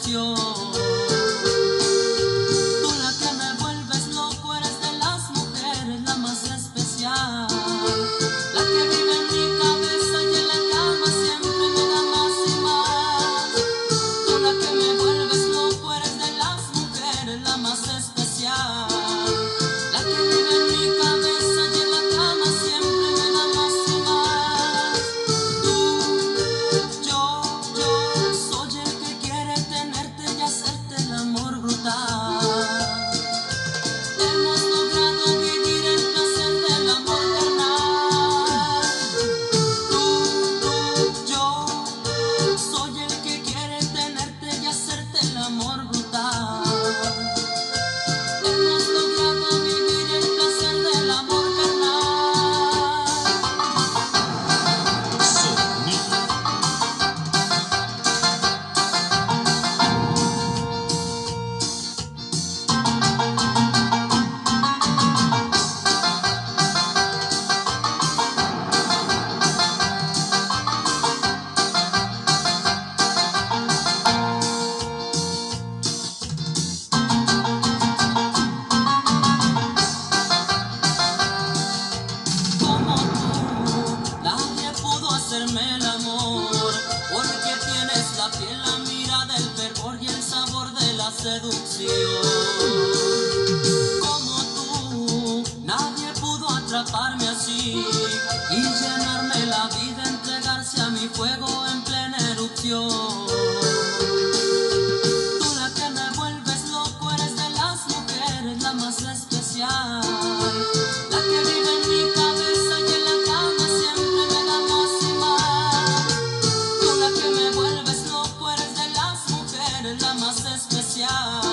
ilusión. Tú la que me vuelves loco, eres de las mujeres la más especial, la que vive en mi cabeza y en la cama siempre me da más y más. Tú la que me vuelves loco, eres de las mujeres la más especial, la que vive en mi cabeza y en la cama siempre me da más y más. Yo soy el que quiere tenerte y hacerte el amor brutal. Hemos logrado vivir el placer del amor carnal. Yo soy el que quiere tenerte y hacerte el amor brutal. Hemos logrado vivir el placer del amor carnal. Como tú, nadie pudo hacerme el amor, porque tienes la piel, la mirada, el fervor y el sabor de la seducción. Como tú, nadie pudo atraparme así y llenarme la vida, entregarse a mi fuego en plena erupción. Tú la que me vuelves loco, eres de las mujeres la más especial, la que vive en mi cabeza y en la cama siempre me da más y más. Tú la que me vuelves loco, eres de las mujeres la más especial,